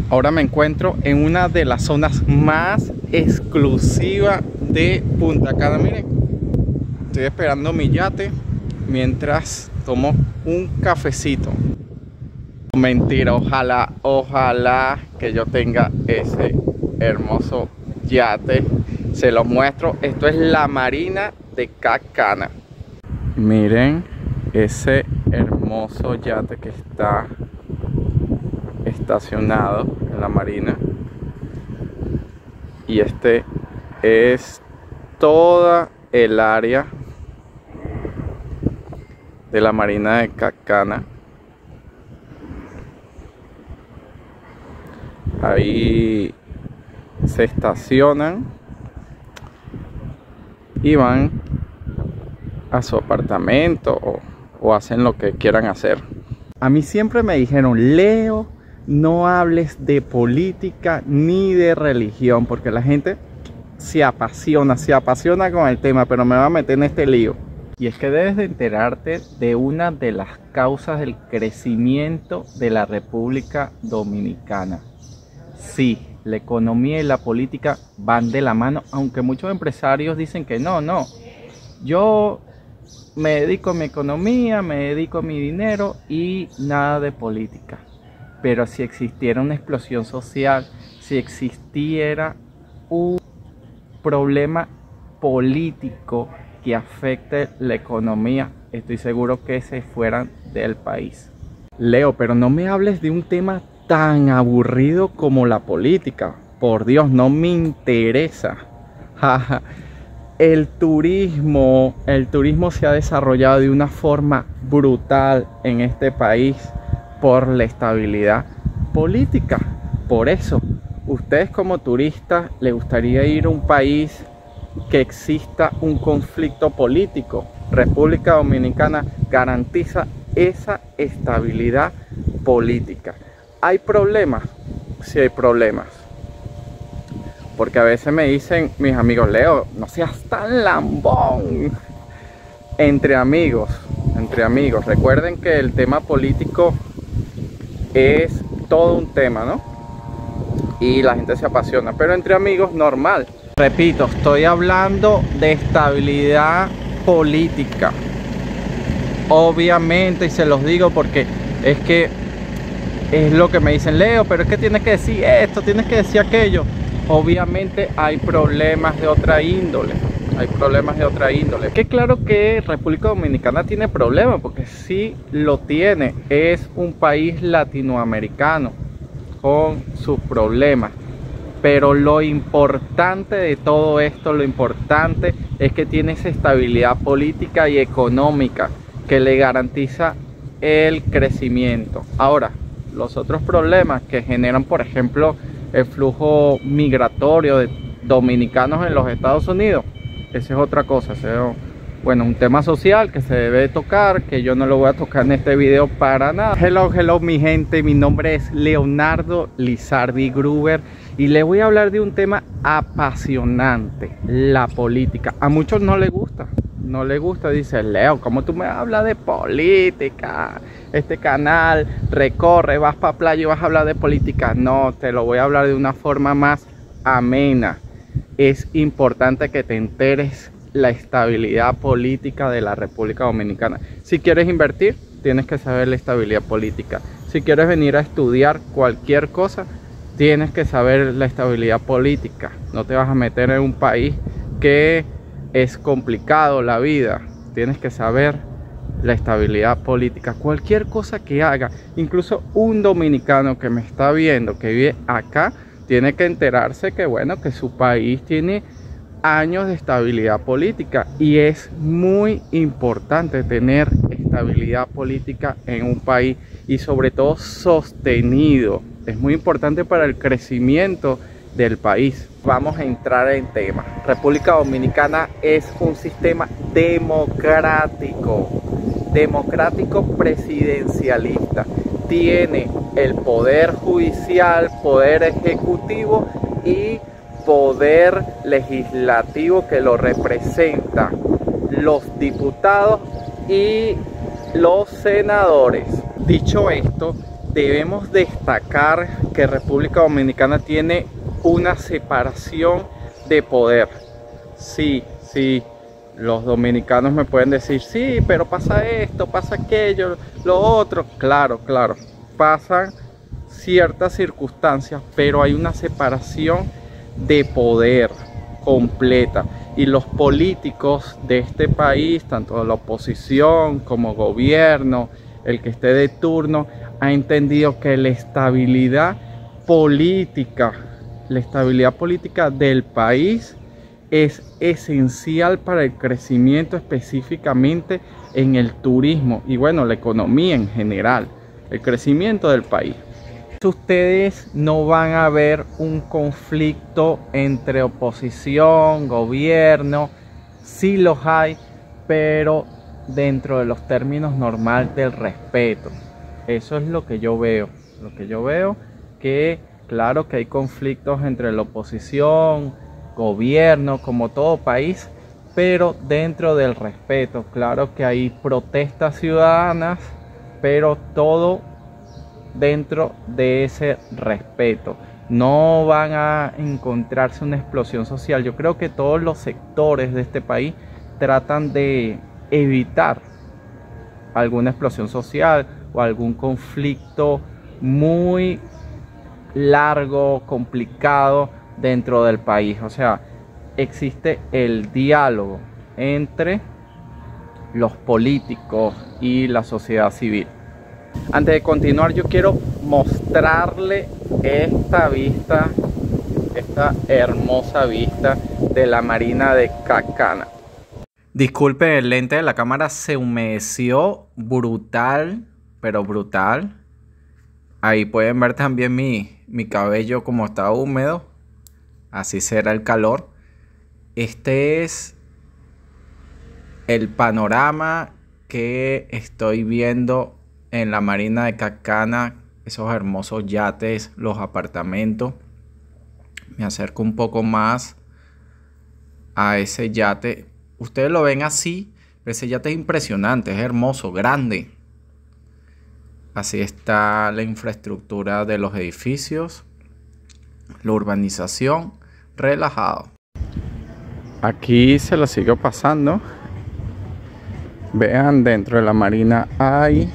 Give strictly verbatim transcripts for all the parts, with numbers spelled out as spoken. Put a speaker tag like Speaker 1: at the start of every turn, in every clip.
Speaker 1: Ahora me encuentro en una de las zonas más exclusivas de Punta Cana. Miren, estoy esperando mi yate mientras tomo un cafecito. Mentira, ojalá, ojalá que yo tenga ese hermoso yate. Se los muestro. Esto es la marina de Cacana. Miren ese hermoso yate que está estacionado en la marina, y este es toda el área de la marina de Cacana. Ahí se estacionan y van a su apartamento o, o hacen lo que quieran hacer. A mí siempre me dijeron: Leo, no hables de política ni de religión, porque la gente se apasiona, se apasiona con el tema, pero me va a meter en este lío. Y es que debes de enterarte de una de las causas del crecimiento de la República Dominicana. Sí, la economía y la política van de la mano, aunque muchos empresarios dicen que no, no. Yo me dedico a mi economía, me dedico a mi dinero y nada de política. Pero si existiera una explosión social, si existiera un problema político que afecte la economía, estoy seguro que se fueran del país. Leo, pero no me hables de un tema tan aburrido como la política. Por Dios, no me interesa. El turismo, el turismo se ha desarrollado de una forma brutal en este país por la estabilidad política. Por eso, ustedes como turistas, ¿les gustaría ir a un país que exista un conflicto político? República Dominicana garantiza esa estabilidad política. ¿Hay problemas? Sí hay problemas. Porque a veces me dicen mis amigos: Leo, no seas tan lambón. Entre amigos, entre amigos. Recuerden que el tema político es todo un tema, ¿no? Y la gente se apasiona, pero entre amigos normal. Repito, estoy hablando de estabilidad política. Obviamente, y se los digo porque es que es lo que me dicen: Leo, pero es que tienes que decir esto, tienes que decir aquello. Obviamente hay problemas de otra índole. Hay problemas de otra índole. Que claro que República Dominicana tiene problemas, porque sí lo tiene. Es un país latinoamericano con sus problemas. Pero lo importante de todo esto, lo importante es que tiene esa estabilidad política y económica que le garantiza el crecimiento. Ahora, los otros problemas que generan, por ejemplo, el flujo migratorio de dominicanos en los Estados Unidos, esa es otra cosa. Ese es, bueno, un tema social que se debe tocar, que yo no lo voy a tocar en este video para nada. Hello, hello mi gente, mi nombre es Leonardo Lizardi Gruber y le voy a hablar de un tema apasionante: la política. A muchos no les gusta, no les gusta. Dice: Leo, ¿cómo tú me hablas de política? Este canal recorre, vas para playa y vas a hablar de política. No, te lo voy a hablar de una forma más amena. Es importante que te enteres la estabilidad política de la República Dominicana. Si quieres invertir, tienes que saber la estabilidad política. Si quieres venir a estudiar cualquier cosa, tienes que saber la estabilidad política. No te vas a meter en un país que es complicado la vida. Tienes que saber la estabilidad política. Cualquier cosa que haga, incluso un dominicano que me está viendo, que vive acá, tiene que enterarse que, bueno, que su país tiene años de estabilidad política, y es muy importante tener estabilidad política en un país, y sobre todo sostenido. Es muy importante para el crecimiento del país. Vamos a entrar en tema. República Dominicana es un sistema democrático, democrático presidencialista. Tiene el poder judicial, poder ejecutivo y poder legislativo que lo representa, los diputados y los senadores. Dicho esto, debemos destacar que República Dominicana tiene una separación de poder. Sí, sí, los dominicanos me pueden decir, sí, pero pasa esto, pasa aquello, lo otro. Claro, claro, pasan ciertas circunstancias, pero hay una separación de poder completa. Y los políticos de este país, tanto la oposición como gobierno, el que esté de turno, ha entendido que la estabilidad política, la estabilidad política del país es esencial para el crecimiento, específicamente en el turismo y bueno, la economía en general, el crecimiento del país. Ustedes no van a ver un conflicto entre oposición, gobierno, sí los hay, pero dentro de los términos normales del respeto. Eso es lo que yo veo, lo que yo veo que claro que hay conflictos entre la oposición, gobierno, como todo país, pero dentro del respeto. Claro que hay protestas ciudadanas, pero todo dentro de ese respeto. No van a encontrarse una explosión social. Yo creo que todos los sectores de este país tratan de evitar alguna explosión social o algún conflicto muy largo, complicado dentro del país. O sea, existe el diálogo entre los políticos y la sociedad civil. Antes de continuar, yo quiero mostrarle esta vista, esta hermosa vista de la marina de Cacana. Disculpe, el lente de la cámara se humedeció brutal, pero brutal. Ahí pueden ver también mi, mi cabello como está húmedo. Así será el calor. Este es el panorama que estoy viendo en la marina de Cacana. Esos hermosos yates, los apartamentos. Me acerco un poco más a ese yate. Ustedes lo ven así, pero ese yate es impresionante, es hermoso, grande. Así está la infraestructura de los edificios, la urbanización, relajado. Aquí se lo sigo pasando. Vean, dentro de la marina hay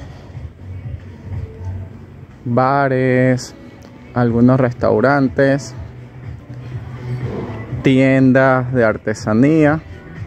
Speaker 1: bares, algunos restaurantes, tiendas de artesanía.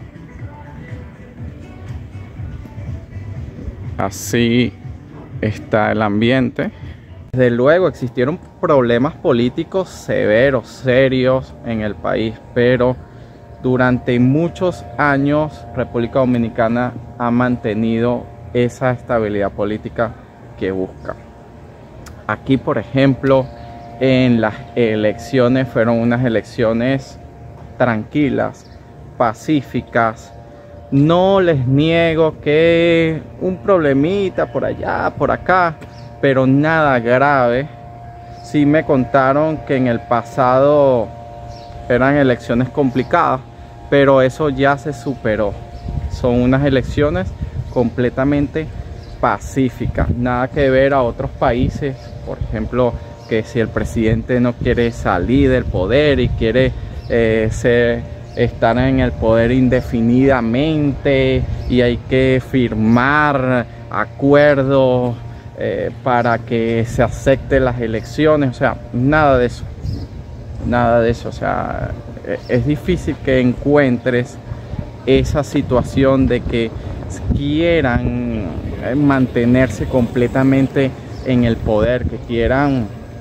Speaker 1: Así está el ambiente. Desde luego existieron problemas políticos severos, serios en el país, pero durante muchos años República Dominicana ha mantenido esa estabilidad política que busca. Aquí, por ejemplo, en las elecciones fueron unas elecciones tranquilas, pacíficas. No les niego que un problemita por allá, por acá, pero nada grave. Sí me contaron que en el pasado eran elecciones complicadas, pero eso ya se superó. Son unas elecciones completamente pacíficas, nada que ver a otros países, por ejemplo, que si el presidente no quiere salir del poder y quiere eh, ser... estar en el poder indefinidamente y hay que firmar acuerdos eh, para que se acepten las elecciones. O sea, nada de eso, nada de eso. O sea, es difícil que encuentres esa situación de que quieran mantenerse completamente en el poder, que quieran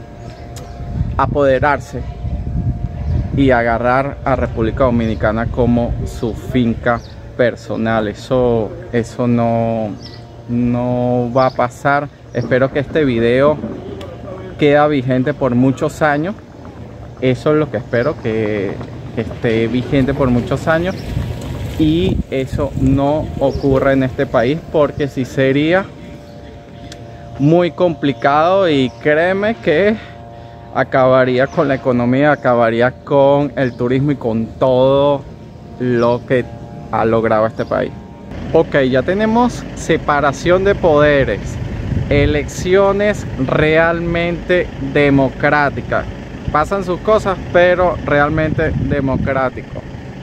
Speaker 1: apoderarse y agarrar a República Dominicana como su finca personal. Eso, eso no, no va a pasar. Espero que este video quede vigente por muchos años. Eso es lo que espero, que, que esté vigente por muchos años. Y eso no ocurre en este país, porque sí sería muy complicado y créeme que acabaría con la economía, acabaría con el turismo y con todo lo que ha logrado este país. Ok, ya tenemos separación de poderes, elecciones realmente democráticas. Pasan sus cosas, pero realmente democrático.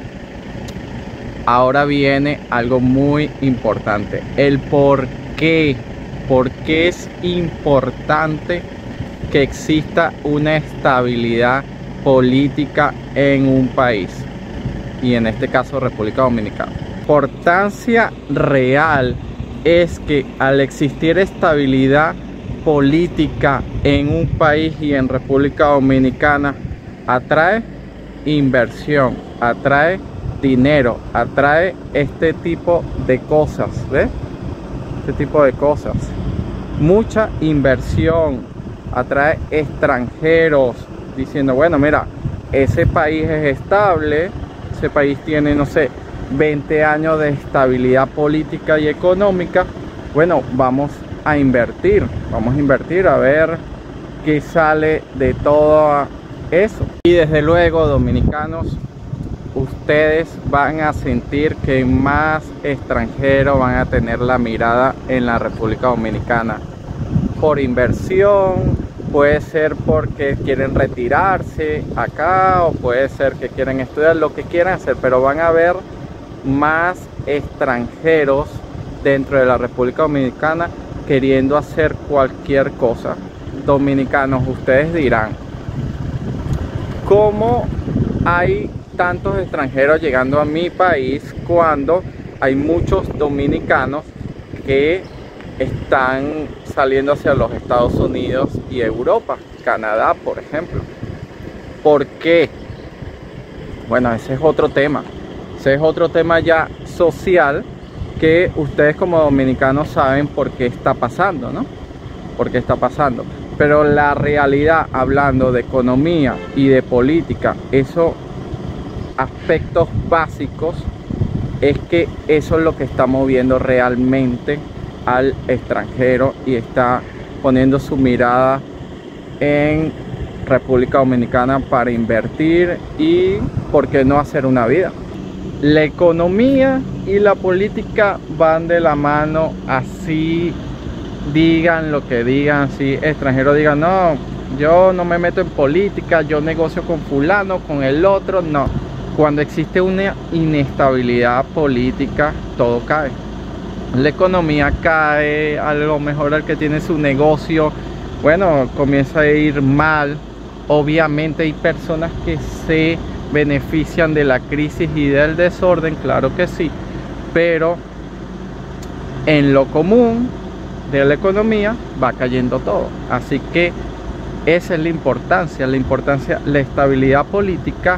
Speaker 1: Ahora viene algo muy importante, el por qué. ¿Por qué es importante que exista una estabilidad política en un país? Y en este caso República Dominicana. Importancia real es que al existir estabilidad política en un país y en República Dominicana, atrae inversión, atrae dinero, atrae este tipo de cosas, ¿ves? Este tipo de cosas, mucha inversión, atrae extranjeros diciendo, bueno, mira, ese país es estable, ese país tiene, no sé, veinte años de estabilidad política y económica. Bueno, vamos a invertir, vamos a invertir a ver qué sale de todo eso. Y desde luego, dominicanos, ustedes van a sentir que más extranjeros van a tener la mirada en la República Dominicana por inversión, puede ser porque quieren retirarse acá, o puede ser que quieren estudiar, lo que quieran hacer, pero van a ver más extranjeros dentro de la República Dominicana queriendo hacer cualquier cosa. Dominicanos, ustedes dirán, ¿cómo hay tantos extranjeros llegando a mi país cuando hay muchos dominicanos que están saliendo hacia los Estados Unidos y Europa, Canadá, por ejemplo? ¿Por qué? Bueno, ese es otro tema. Ese es otro tema ya social que ustedes como dominicanos saben por qué está pasando, ¿no? Por qué está pasando. Pero la realidad, hablando de economía y de política, esos aspectos básicos, es que eso es lo que está moviendo realmente al extranjero y está poniendo su mirada en República Dominicana para invertir y, ¿por qué no, hacer una vida? La economía y la política van de la mano, así digan lo que digan, si extranjeros digan, no, yo no me meto en política, yo negocio con fulano, con el otro, no. Cuando existe una inestabilidad política, todo cae. La economía cae, a lo mejor el que tiene su negocio, bueno, comienza a ir mal. Obviamente hay personas que se benefician de la crisis y del desorden, claro que sí, pero en lo común de la economía va cayendo todo. Así que esa es la importancia, la importancia, la estabilidad política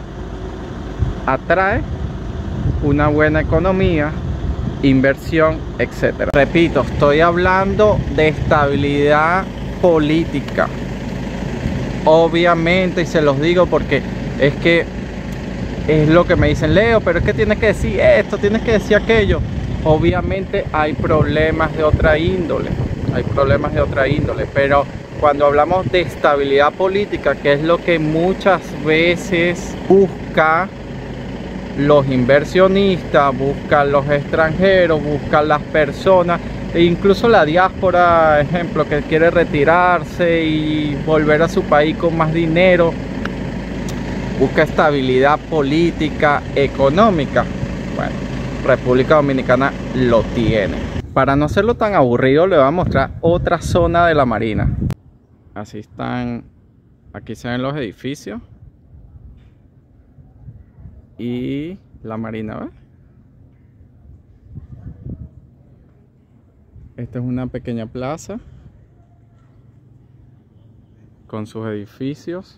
Speaker 1: atrae una buena economía, inversión, etcétera. Repito, estoy hablando de estabilidad política. Obviamente, y se los digo porque es que es lo que me dicen, Leo, pero es que tienes que decir esto, tienes que decir aquello. Obviamente hay problemas de otra índole, hay problemas de otra índole, pero cuando hablamos de estabilidad política, que es lo que muchas veces busca los inversionistas, buscan los extranjeros, buscan las personas, e incluso la diáspora, ejemplo, que quiere retirarse y volver a su país con más dinero, busca estabilidad política, económica. Bueno, República Dominicana lo tiene. Para no hacerlo tan aburrido, le voy a mostrar otra zona de la Marina. Así están, aquí se ven los edificios y la Marina, ¿ves? Esta es una pequeña plaza con sus edificios.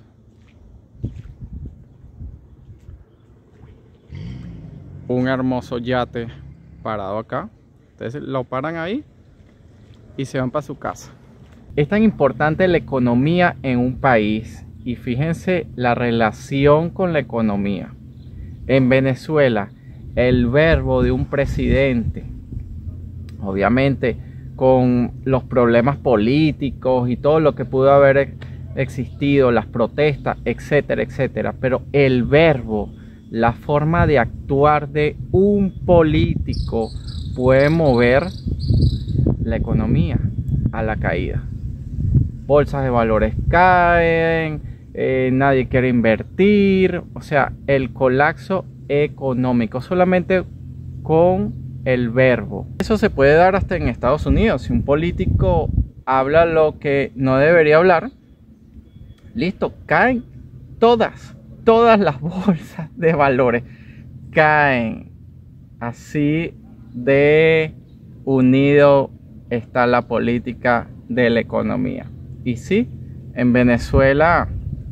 Speaker 1: Un hermoso yate parado acá. Entonces lo paran ahí y se van para su casa. Es tan importante la economía en un país, y fíjense la relación con la economía. En Venezuela, el verbo de un presidente, obviamente con los problemas políticos y todo lo que pudo haber existido, las protestas, etcétera, etcétera, pero el verbo, la forma de actuar de un político puede mover la economía. a la caída. Bolsas de valores caen, eh, nadie quiere invertir, o sea, el colapso económico solamente con el verbo. Eso se puede dar hasta en Estados Unidos. Si un político habla lo que no debería hablar, listo, caen todas, todas las bolsas de valores caen. Así de unido está la política de la economía. Y sí, en Venezuela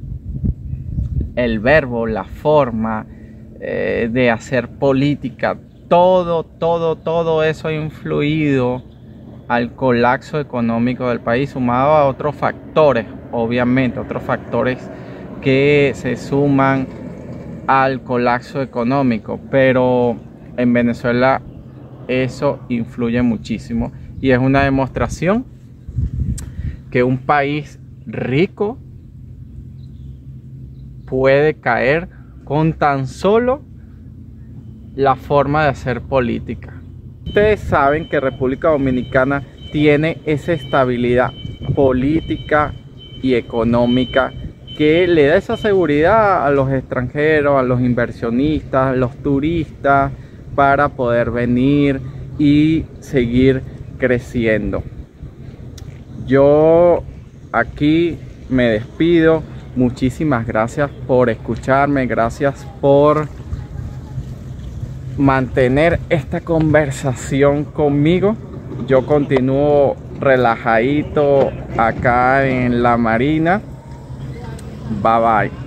Speaker 1: el verbo, la forma eh, de hacer política, todo, todo, todo eso ha influido al colapso económico del país, sumado a otros factores, obviamente, otros factores que se suman al colapso económico, pero en Venezuela eso influye muchísimo y es una demostración que un país rico puede caer con tan solo la forma de hacer política. Ustedes saben que República Dominicana tiene esa estabilidad política y económica que le da esa seguridad a los extranjeros, a los inversionistas, a los turistas, para poder venir y seguir creciendo. Yo aquí me despido. Muchísimas gracias por escucharme, gracias por mantener esta conversación conmigo. Yo continúo relajadito acá en la marina. Bye bye.